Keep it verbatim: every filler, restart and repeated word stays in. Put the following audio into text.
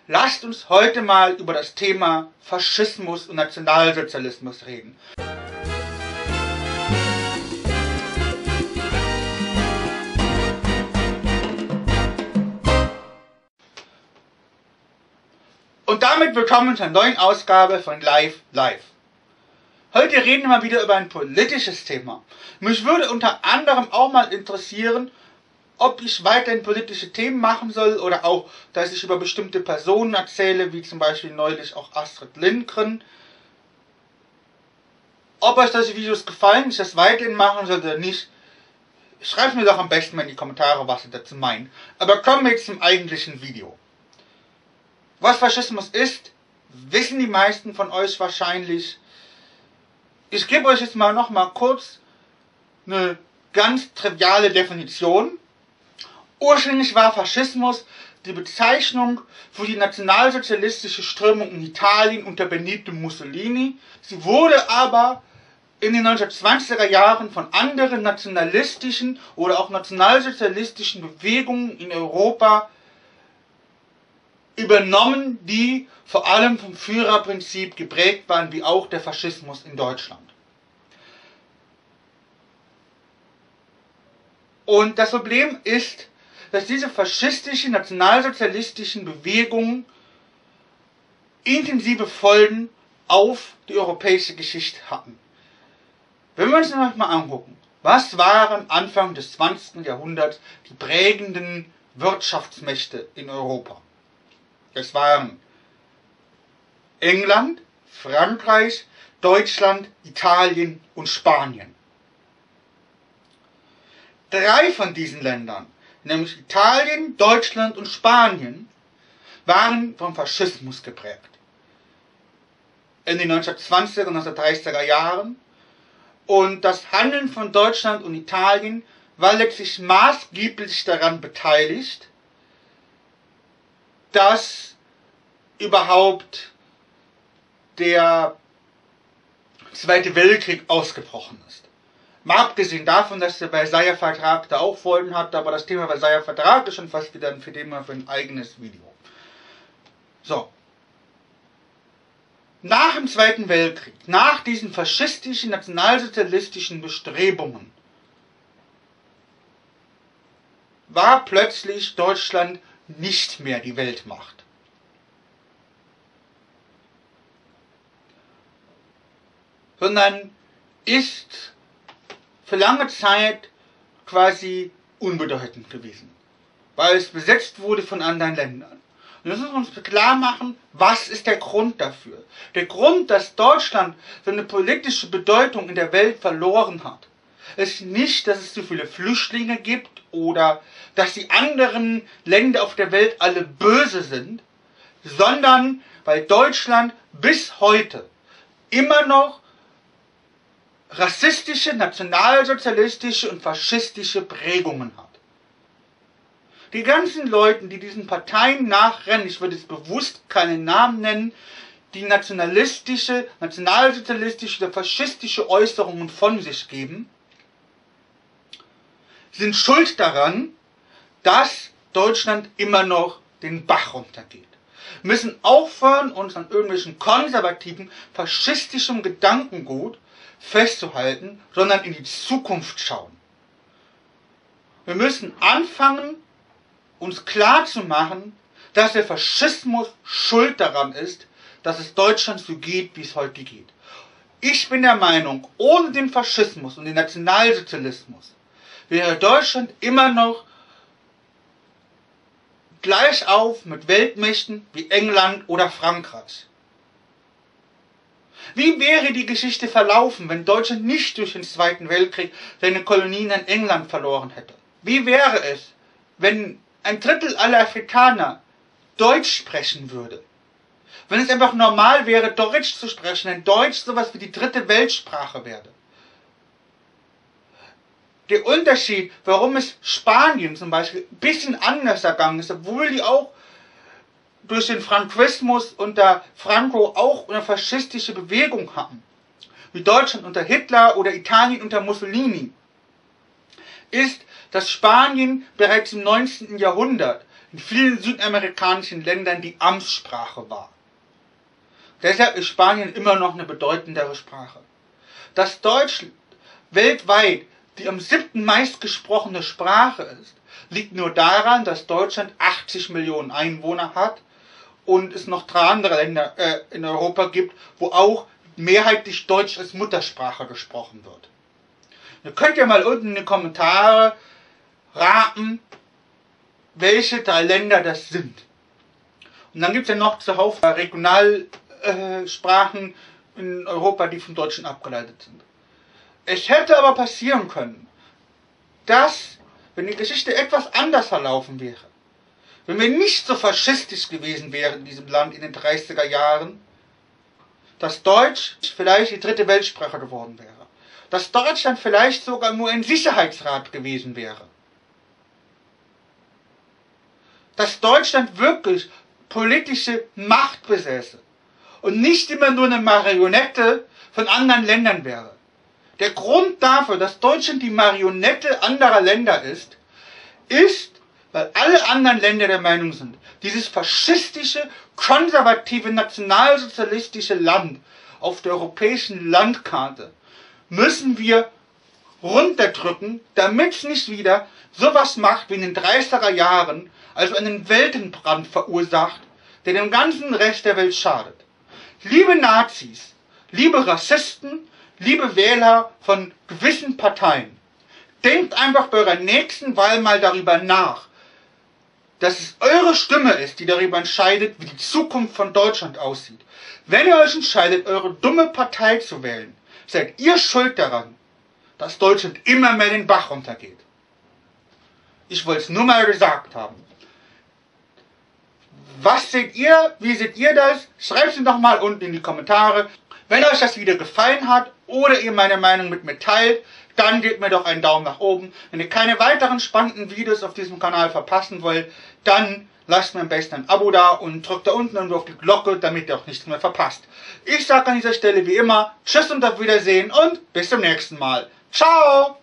Lasst uns heute mal über das Thema Faschismus und Nationalsozialismus reden. Und damit willkommen zur neuen Ausgabe von Live Live. Heute reden wir mal wieder über ein politisches Thema. Mich würde unter anderem auch mal interessieren, ob ich weiterhin politische Themen machen soll oder auch, dass ich über bestimmte Personen erzähle, wie zum Beispiel neulich auch Astrid Lindgren. Ob euch diese Videos gefallen, ich das weiterhin machen soll oder nicht, schreibt mir doch am besten mal in die Kommentare, was ihr dazu meint. Aber kommen wir jetzt zum eigentlichen Video. Was Faschismus ist, wissen die meisten von euch wahrscheinlich. Ich gebe euch jetzt mal noch mal kurz eine ganz triviale Definition. Ursprünglich war Faschismus die Bezeichnung für die nationalsozialistische Strömung in Italien unter Benito Mussolini. Sie wurde aber in den neunzehnhundertzwanziger Jahren von anderen nationalistischen oder auch nationalsozialistischen Bewegungen in Europa übernommen, die vor allem vom Führerprinzip geprägt waren, wie auch der Faschismus in Deutschland. Und das Problem ist, dass diese faschistischen, nationalsozialistischen Bewegungen intensive Folgen auf die europäische Geschichte hatten. Wenn wir uns das mal angucken, was waren Anfang des zwanzigsten Jahrhunderts die prägenden Wirtschaftsmächte in Europa? Es waren England, Frankreich, Deutschland, Italien und Spanien. Drei von diesen Ländern, nämlich Italien, Deutschland und Spanien, waren vom Faschismus geprägt. In den neunzehnhundertzwanziger und neunzehnhundertdreißiger Jahren. Und das Handeln von Deutschland und Italien war letztlich maßgeblich daran beteiligt, dass überhaupt der Zweite Weltkrieg ausgebrochen ist. Mal abgesehen davon, dass der Versailler Vertrag da auch Folgen hat, aber das Thema Versailler Vertrag ist schon fast wieder ein Thema für ein eigenes Video. So. Nach dem Zweiten Weltkrieg, nach diesen faschistischen, nationalsozialistischen Bestrebungen, war plötzlich Deutschland nicht mehr die Weltmacht. Sondern ist für lange Zeit quasi unbedeutend gewesen, weil es besetzt wurde von anderen Ländern. Und wir müssen uns klar machen, was ist der Grund dafür? Der Grund, dass Deutschland seine politische Bedeutung in der Welt verloren hat, ist nicht, dass es zu viele Flüchtlinge gibt oder dass die anderen Länder auf der Welt alle böse sind, sondern weil Deutschland bis heute immer noch rassistische, nationalsozialistische und faschistische Prägungen hat. Die ganzen Leute, die diesen Parteien nachrennen, ich würde jetzt bewusst keinen Namen nennen, die nationalistische, nationalsozialistische oder faschistische Äußerungen von sich geben, sind schuld daran, dass Deutschland immer noch den Bach runtergeht. Wir müssen aufhören, uns an irgendwelchen konservativen, faschistischem Gedankengut festzuhalten, sondern in die Zukunft schauen. Wir müssen anfangen, uns klar zu machen, dass der Faschismus schuld daran ist, dass es Deutschland so geht, wie es heute geht. Ich bin der Meinung, ohne den Faschismus und den Nationalsozialismus wäre Deutschland immer noch gleich auf mit Weltmächten wie England oder Frankreich. Wie wäre die Geschichte verlaufen, wenn Deutschland nicht durch den Zweiten Weltkrieg seine Kolonien in England verloren hätte? Wie wäre es, wenn ein Drittel aller Afrikaner Deutsch sprechen würde? Wenn es einfach normal wäre, Deutsch zu sprechen, wenn Deutsch sowas wie die dritte Weltsprache wäre? Der Unterschied, warum es Spanien zum Beispiel ein bisschen anders ergangen ist, obwohl die auch durch den Franquismus unter Franco auch eine faschistische Bewegung hatten, wie Deutschland unter Hitler oder Italien unter Mussolini, ist, dass Spanien bereits im neunzehnten Jahrhundert in vielen südamerikanischen Ländern die Amtssprache war. Deshalb ist Spanien immer noch eine bedeutendere Sprache. Dass Deutsch weltweit die am siebten meistgesprochene Sprache ist, liegt nur daran, dass Deutschland achtzig Millionen Einwohner hat und es noch drei andere Länder äh, in Europa gibt, wo auch mehrheitlich Deutsch als Muttersprache gesprochen wird. Ihr könnt ja mal unten in die Kommentare raten, welche drei Länder das sind. Und dann gibt es ja noch zuhauf Regionalsprachen äh, in Europa, die vom Deutschen abgeleitet sind. Es hätte aber passieren können, dass, wenn die Geschichte etwas anders verlaufen wäre, wenn wir nicht so faschistisch gewesen wären in diesem Land in den dreißiger Jahren, dass Deutsch vielleicht die dritte Weltsprache geworden wäre. Dass Deutschland vielleicht sogar nur ein Sicherheitsrat gewesen wäre. Dass Deutschland wirklich politische Macht besäße und nicht immer nur eine Marionette von anderen Ländern wäre. Der Grund dafür, dass Deutschland die Marionette anderer Länder ist, ist, weil alle anderen Länder der Meinung sind, dieses faschistische, konservative, nationalsozialistische Land auf der europäischen Landkarte müssen wir runterdrücken, damit es nicht wieder sowas macht wie in den dreißiger Jahren, also einen Weltenbrand verursacht, der dem ganzen Rest der Welt schadet. Liebe Nazis, liebe Rassisten, liebe Wähler von gewissen Parteien, denkt einfach bei eurer nächsten Wahl mal darüber nach, dass es eure Stimme ist, die darüber entscheidet, wie die Zukunft von Deutschland aussieht. Wenn ihr euch entscheidet, eure dumme Partei zu wählen, seid ihr schuld daran, dass Deutschland immer mehr den Bach runtergeht. Ich wollte es nur mal gesagt haben. Was seht ihr? Wie seht ihr das? Schreibt es doch mal unten in die Kommentare. Wenn euch das Video gefallen hat oder ihr meine Meinung mit mir teilt, dann gebt mir doch einen Daumen nach oben. Wenn ihr keine weiteren spannenden Videos auf diesem Kanal verpassen wollt, dann lasst mir am besten ein Abo da und drückt da unten irgendwo auf die Glocke, damit ihr auch nichts mehr verpasst. Ich sage an dieser Stelle wie immer Tschüss und auf Wiedersehen und bis zum nächsten Mal. Ciao!